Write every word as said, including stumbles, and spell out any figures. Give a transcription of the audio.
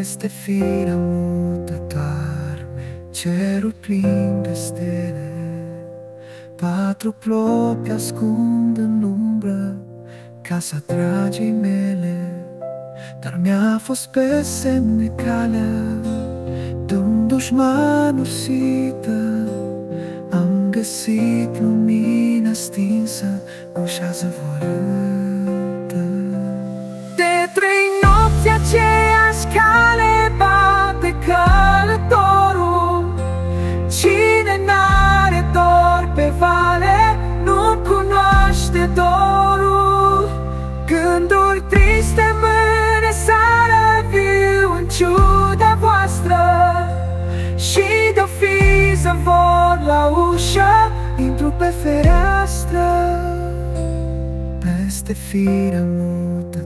Peste firea mută doarme cerul plin de stele. Patru plopi ascund în umbră casa dragii mele, dar mi-a fost pe semne calea de un dușman ursită. Am găsit lumina stinsă, ușa zăvorâtă. De trei nopți aceeași cale bate călătorul. Cine n-are dor pe vale nu cunoaște dorul. Gânduri triste mâne sară viu în ciuda voastră, și de-o fi zăvor la ușă, intru pe fereastră. Peste firea mută